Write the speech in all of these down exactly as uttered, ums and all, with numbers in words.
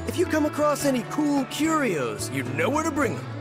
If you come across any cool curios, you know where to bring them.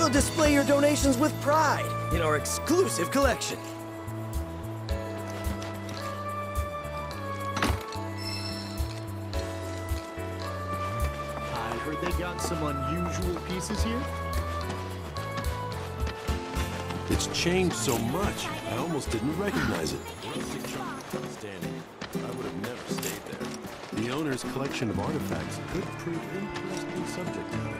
will display your donations with pride in our exclusive collection. I heard they got some unusual pieces here. It's changed so much, I almost didn't recognize it. Standing, I would have never stayed there. The owner's collection of artifacts could prove interesting subject matter.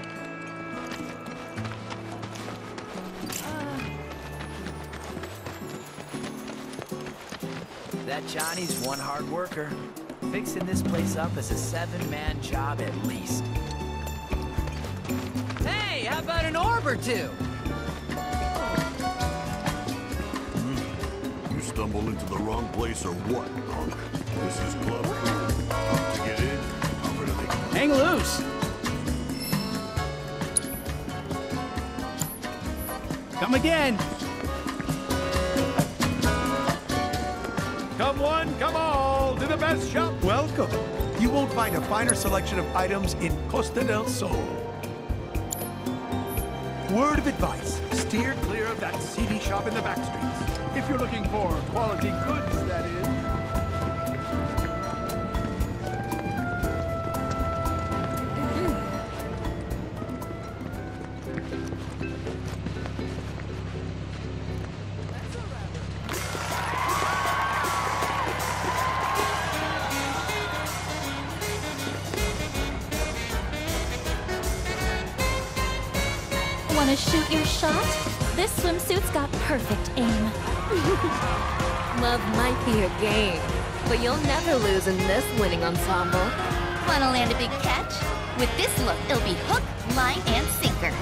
That Johnny's one hard worker. Fixing this place up is a seven-man job at least. Hey, how about an orb or two? You stumbled into the wrong place or what, punk? This is Club. To get in, I'm gonna make you... Hang loose! Come again! Come one, come all, to the best shop. Welcome. You won't find a finer selection of items in Costa del Sol. Word of advice, Steer clear of that seedy shop in the back streets. If you're looking for quality goods, that is. Want to shoot your shot? This swimsuit's got perfect aim. Love might be your game, but you'll never lose in this winning ensemble. Wanna land a big catch? With this look, it'll be hook, line, and sinker.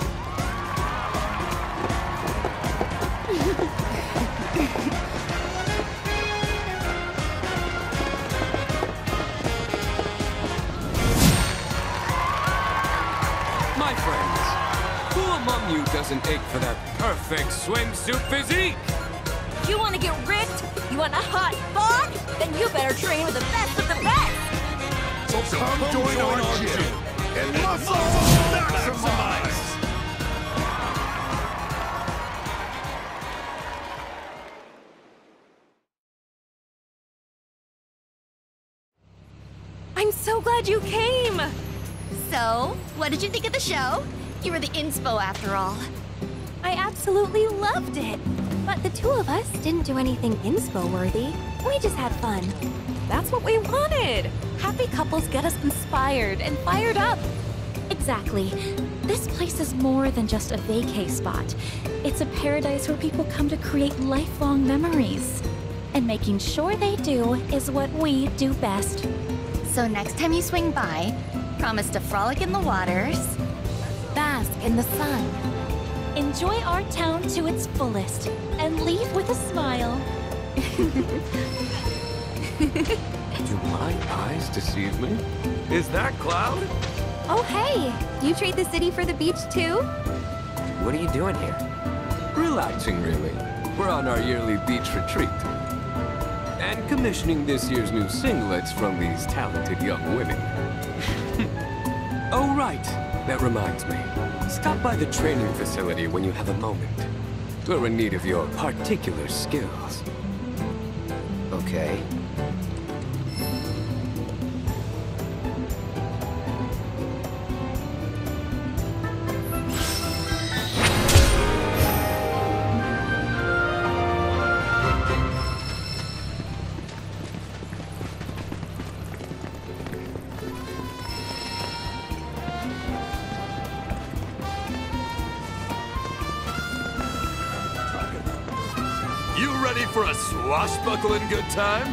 My friends, who among you doesn't ache for that perfect swimsuit physique? You want to get ripped? You want a hot bod? Then you better train with the best of the best! So come, come join, join our, our gym, gym and muscle maximize! I'm so glad you came! So, what did you think of the show? You were the inspo after all. I absolutely loved it! But the two of us didn't do anything inspo-worthy. We just had fun. That's what we wanted! Happy couples get us inspired and fired up! Exactly. This place is more than just a vacay spot. It's a paradise where people come to create lifelong memories. And making sure they do is what we do best. So next time you swing by, promise to frolic in the waters, bask in the sun, enjoy our town to its fullest, and leave with a smile. Do my eyes deceive me? Is that Cloud? Oh hey! You trade the city for the beach too? What are you doing here? Relaxing, really. We're on our yearly beach retreat. And commissioning this year's new singlets from these talented young women. Oh, right. That reminds me. Stop by the training facility when you have a moment. We're in need of your particular skills. Okay. You ready for a swashbuckling good time?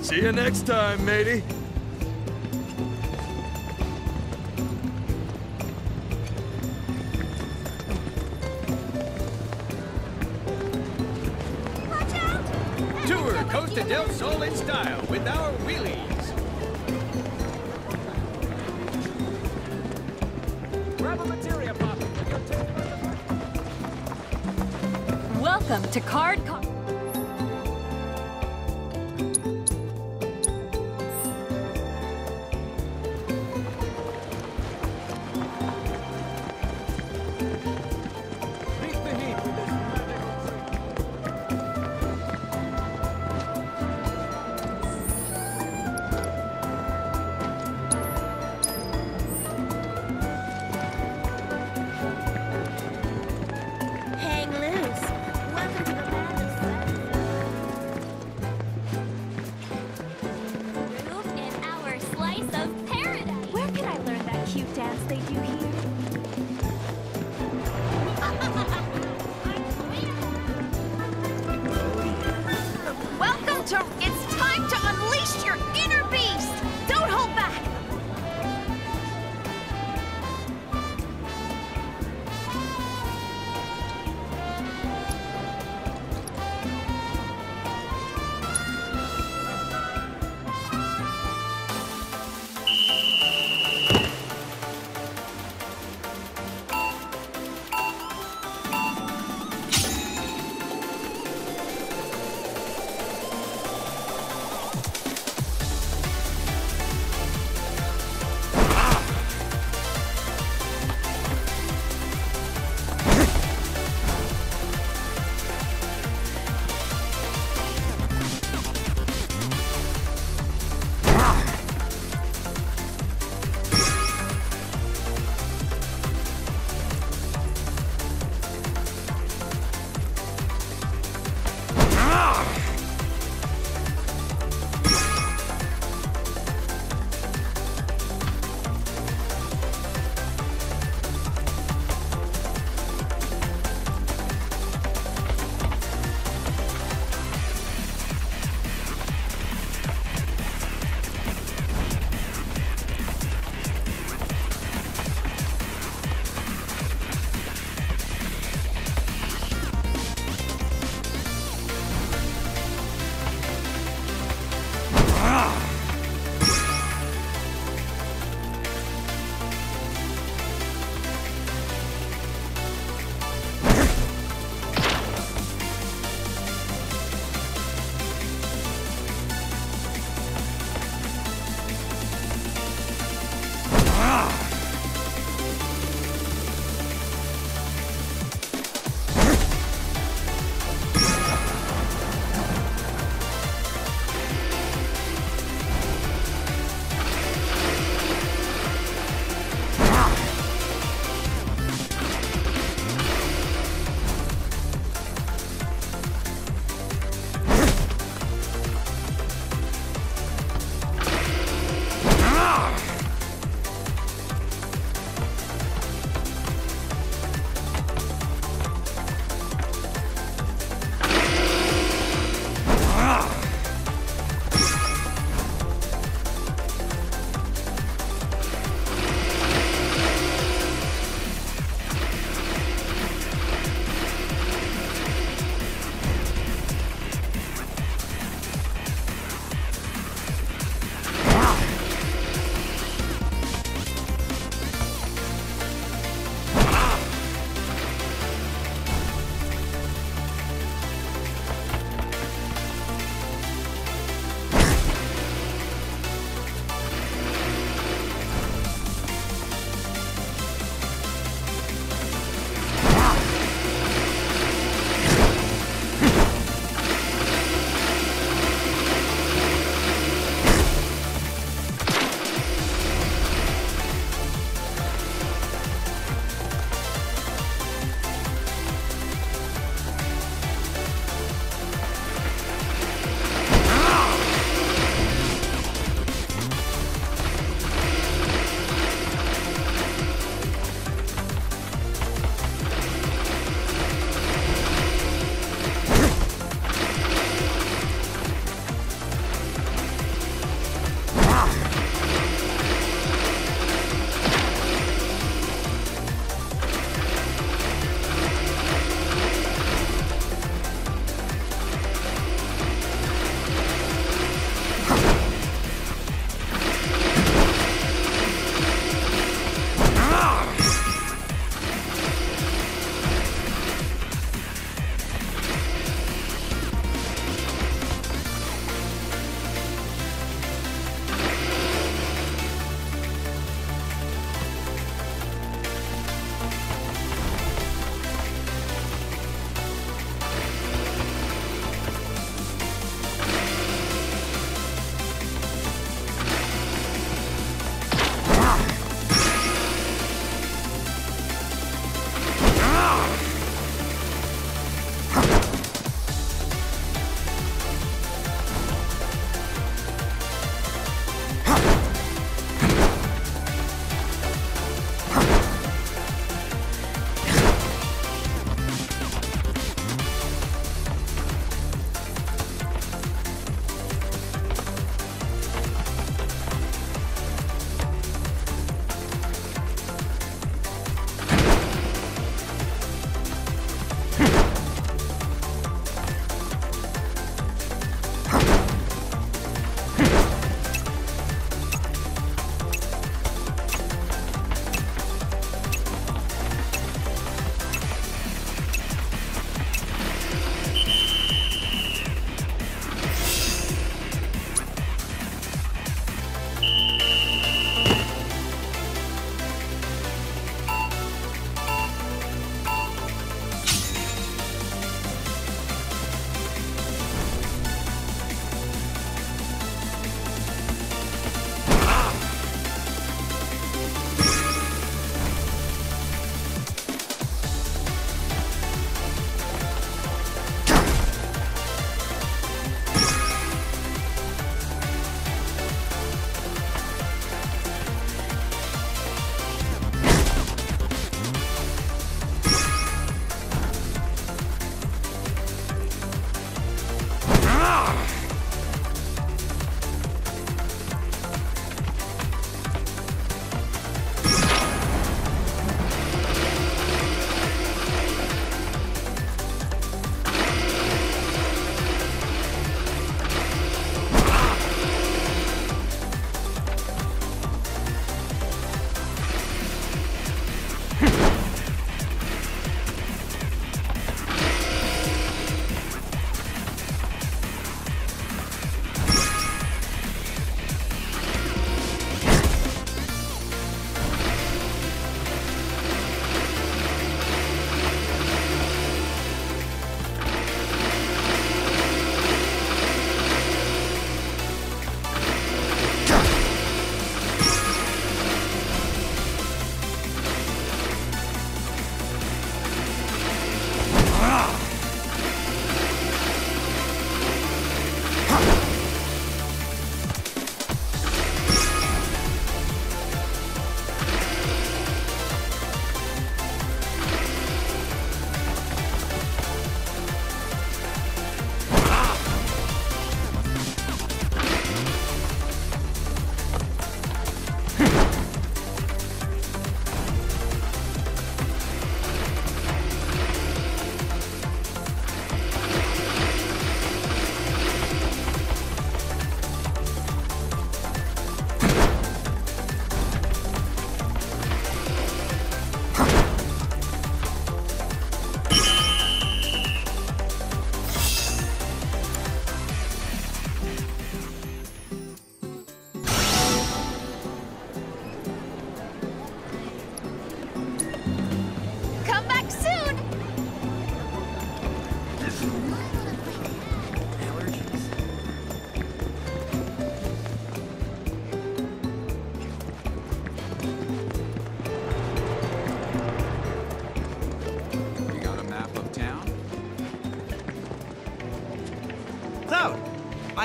See you next time, matey. Tour Costa del Sol in style with our wheelies. Grab a materia poppy. Welcome to Card Car. Hang loose. Welcome to the land of Groove in our slice of paradise. Where can I learn that cute dance they do here? Welcome to... It's time to unleash your inner beast! Don't hold back!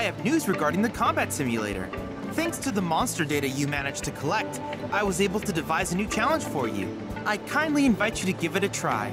have news regarding the combat simulator. Thanks to the monster data you managed to collect, I was able to devise a new challenge for you. I kindly invite you to give it a try.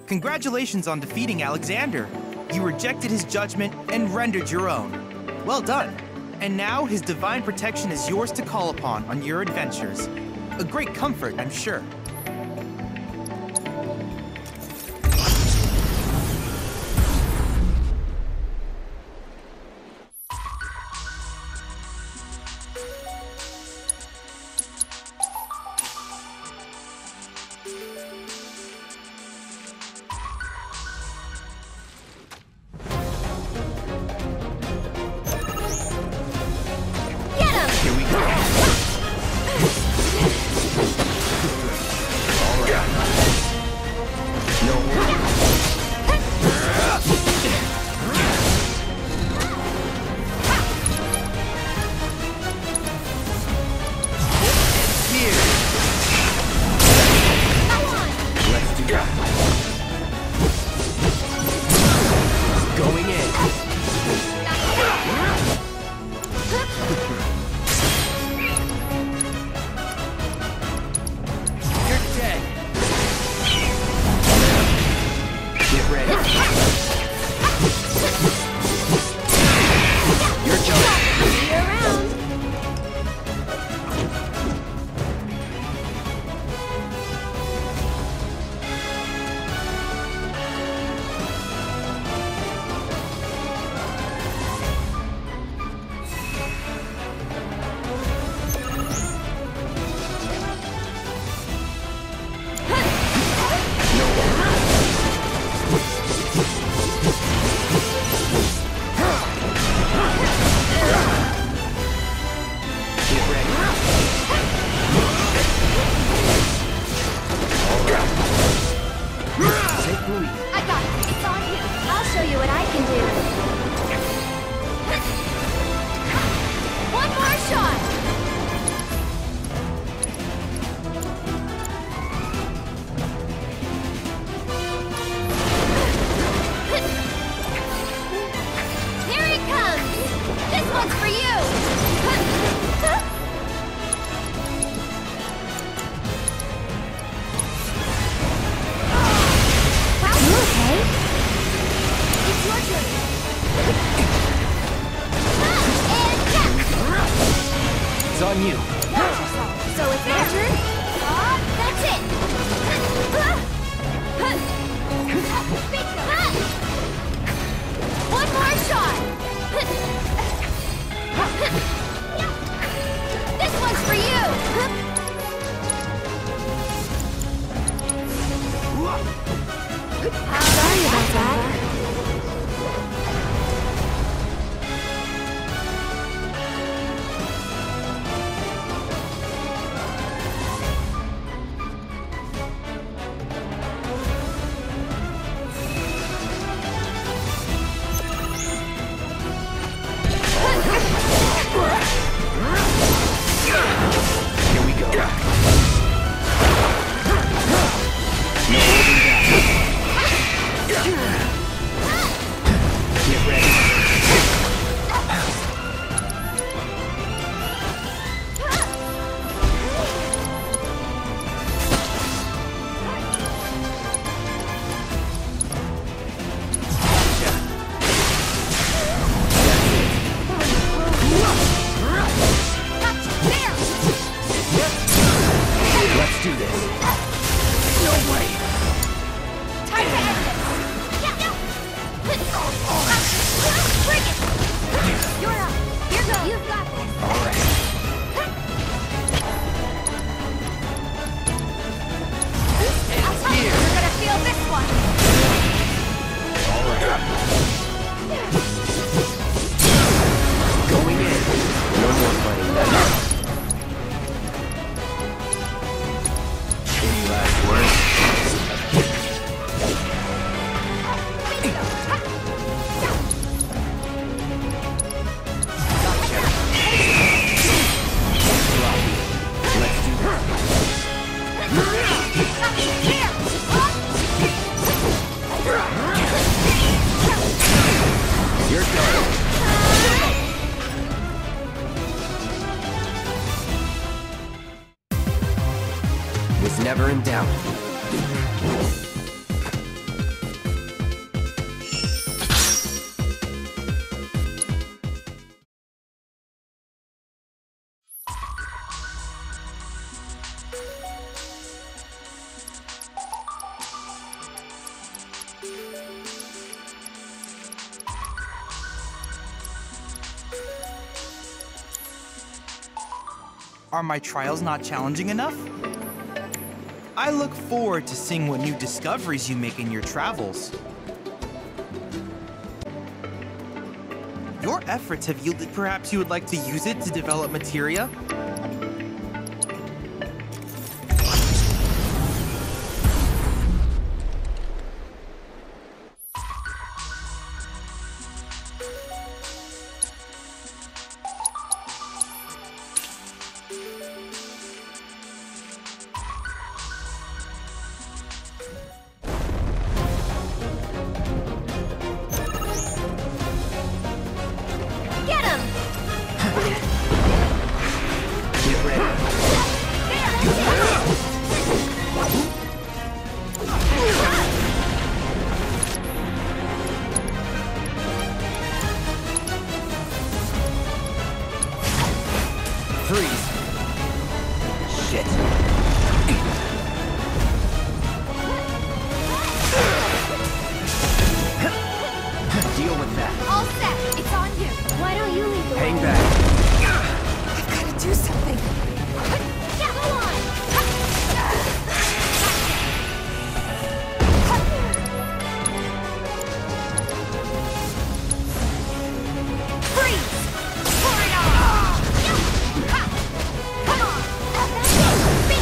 Congratulations on defeating Alexander. You rejected his judgment and rendered your own. Well done. And now his divine protection is yours to call upon on your adventures. A great comfort, I'm sure. Was never in doubt. Are my trials not challenging enough? I look forward to seeing what new discoveries you make in your travels. Your efforts have yielded. Perhaps you would like to use it to develop materia? Be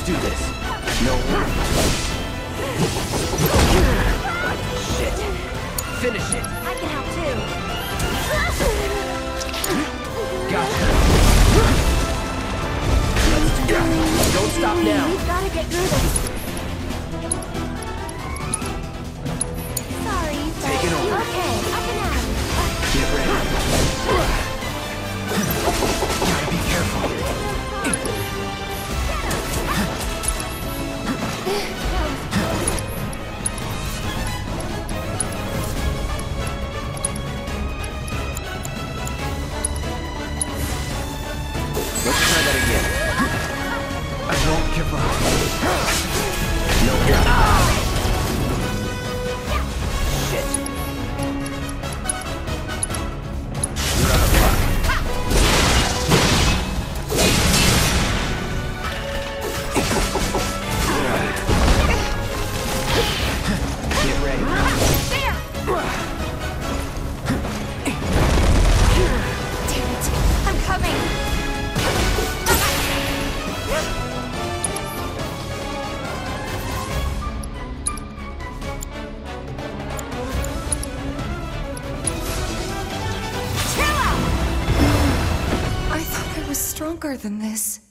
do this. No. Shit. Finish it. I can help too. Gotcha. Let's do it. Don't stop now. We've gotta get through this. Sorry, but... Take it over. Okay, up and out. Get ready. Gotta be careful. Let's try that again. I won't give up. No. Ah! Shit. You're out of luck. Get ready. There! Damn it. I'm coming. I thought I was stronger than this.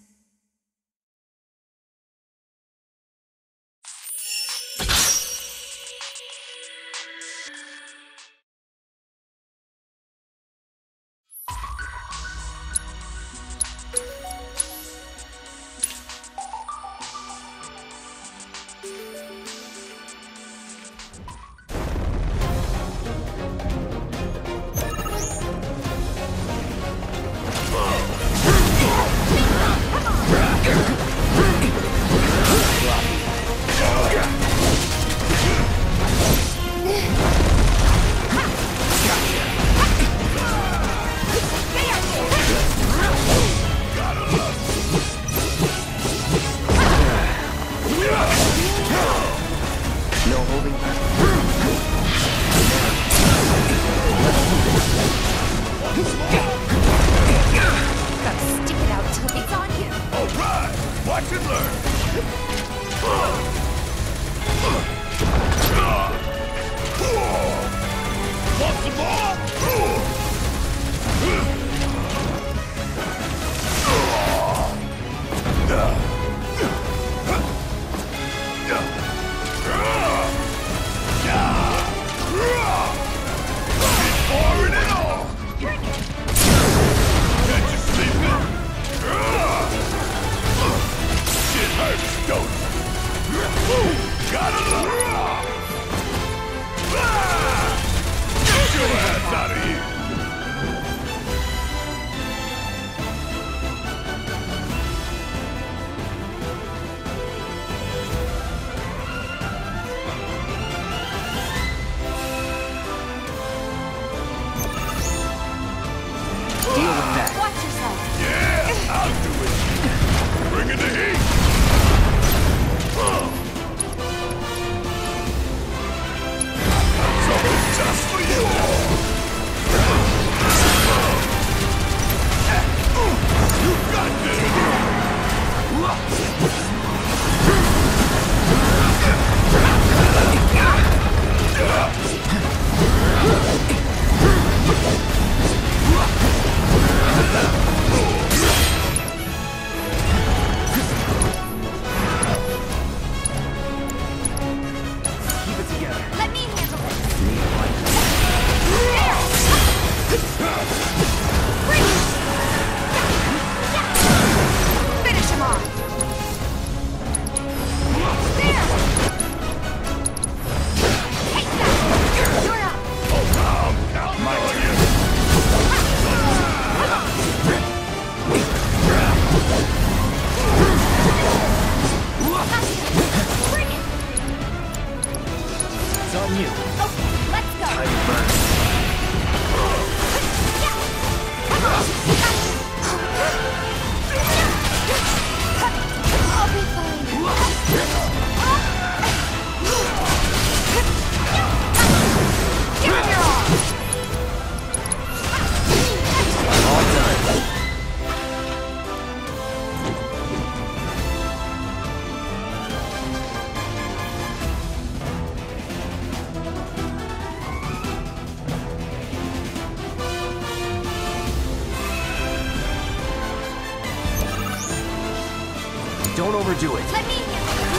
Don't overdo it. Let me handle it.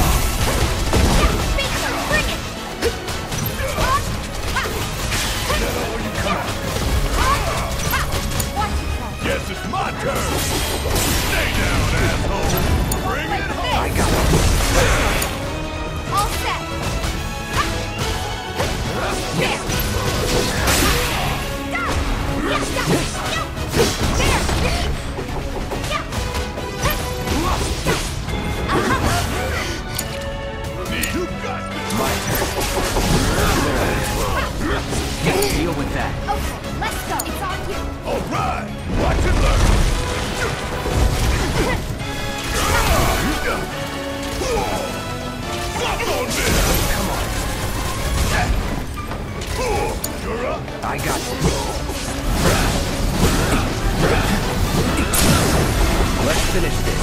Bring it. Guess it's my turn. Stay down, asshole. Bring it home. I got it. All set. There. My turn. Deal with that. Okay, let's go. It's on you. All right. Watch and learn. Fuck on this. Come on. You're up. I got this. Let's finish this.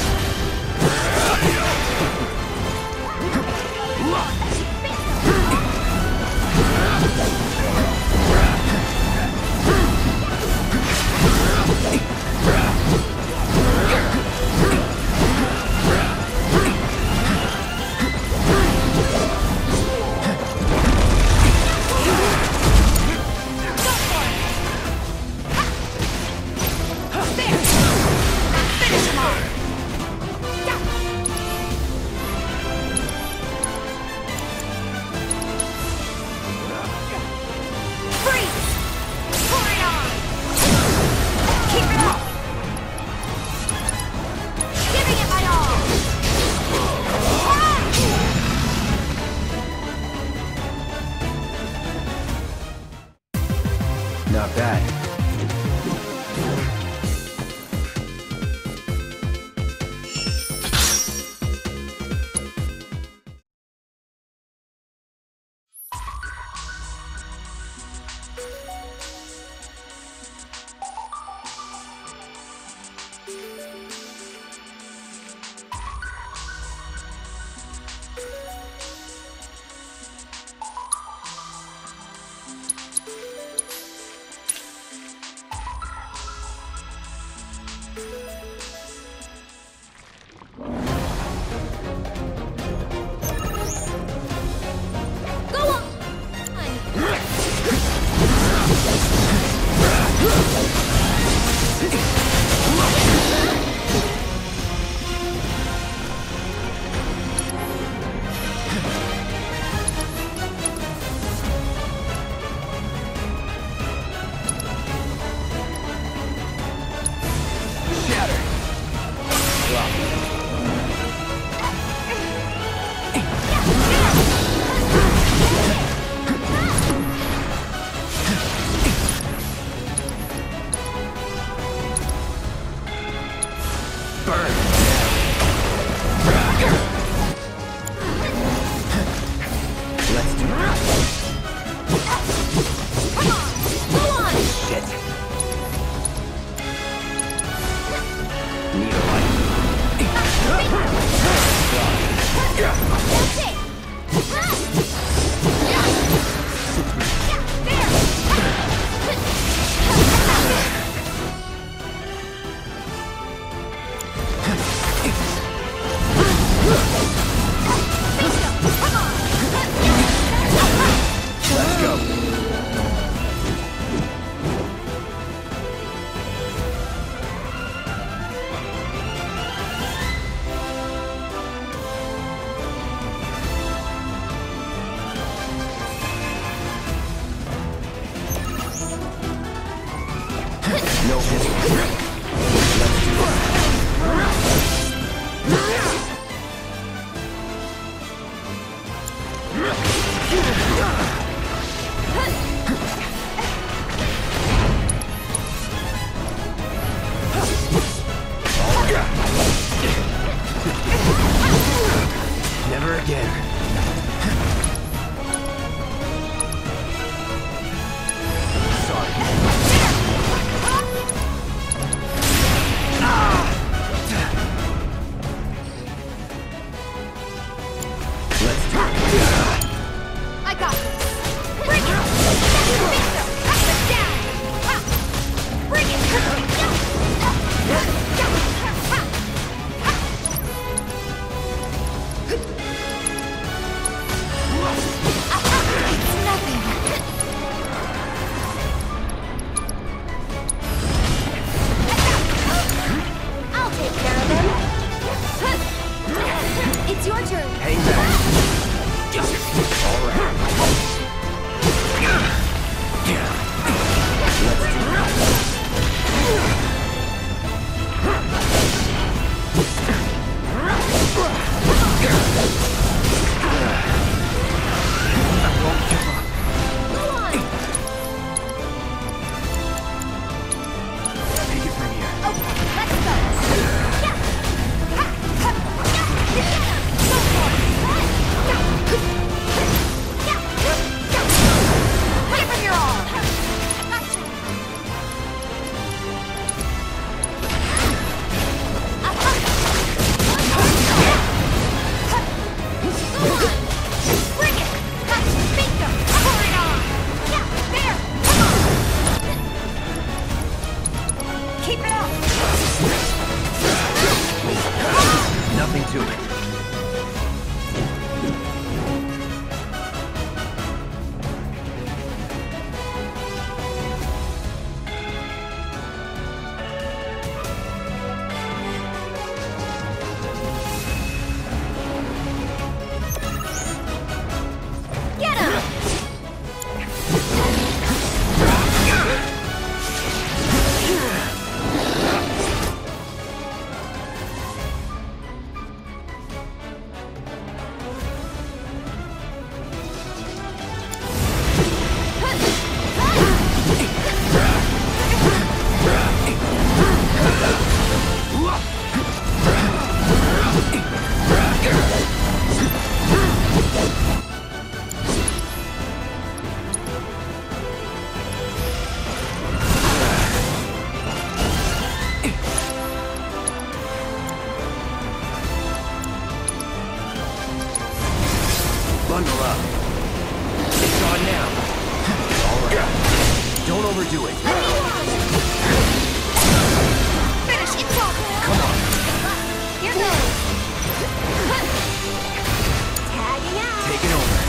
Not bad. overdo it. Finish it! Come on. Here goes! Tagging out! Take it over.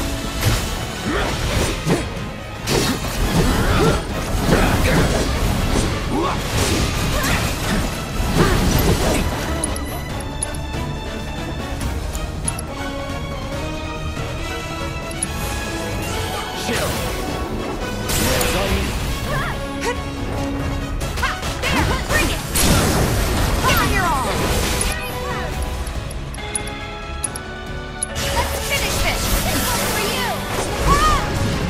Chill. It's all you. Ha! There! Bring it! Give it your all! Let's finish this! This one's for you! Ah!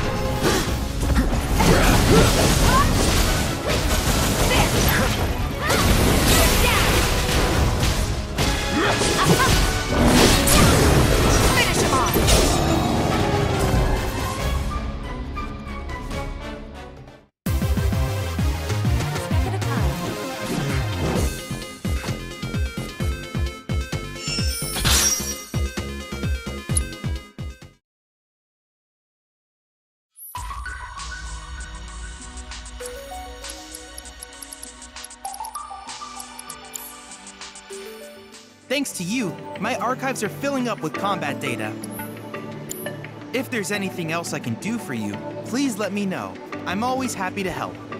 There! Down! Finish him off! Thanks to you, my archives are filling up with combat data. If there's anything else I can do for you, please let me know. I'm always happy to help.